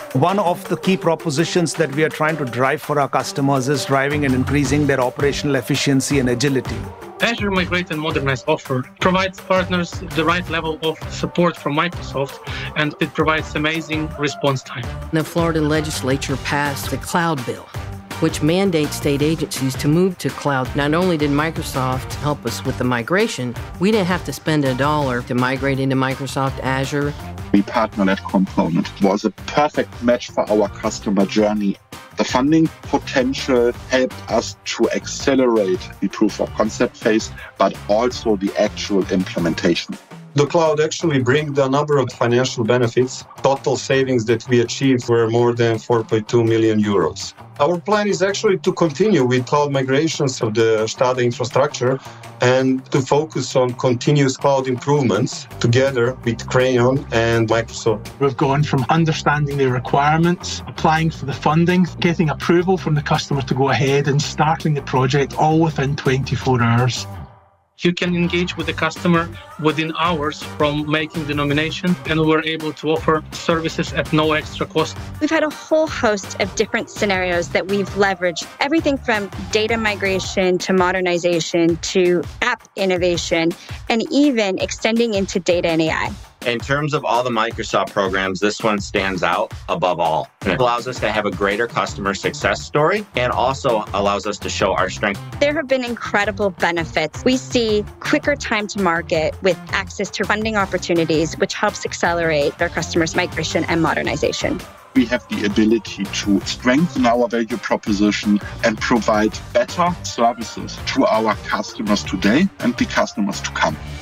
One of the key propositions that we are trying to drive for our customers is driving and increasing their operational efficiency and agility. Azure Migrate and Modernize offer provides partners the right level of support from Microsoft, and it provides amazing response time. The Florida legislature passed the cloud bill, which mandates state agencies to move to cloud. Not only did Microsoft help us with the migration, we didn't have to spend $1 to migrate into Microsoft Azure. The partner-led component was a perfect match for our customer journey. The funding potential helped us to accelerate the proof of concept phase, but also the actual implementation. The cloud actually brings a number of financial benefits. Total savings that we achieved were more than 4.2 million euros. Our plan is actually to continue with cloud migrations of the Stade infrastructure and to focus on continuous cloud improvements together with Crayon and Microsoft. We've gone from understanding the requirements, applying for the funding, getting approval from the customer to go ahead and starting the project all within 24 hours. You can engage with the customer within hours from making the nomination, and we're able to offer services at no extra cost. We've had a whole host of different scenarios that we've leveraged, everything from data migration to modernization to app innovation, and even extending into data and AI. In terms of all the Microsoft programs, this one stands out above all. It allows us to have a greater customer success story and also allows us to show our strength. There have been incredible benefits. We see quicker time to market with access to funding opportunities, which helps accelerate their customers' migration and modernization. We have the ability to strengthen our value proposition and provide better services to our customers today and the customers to come.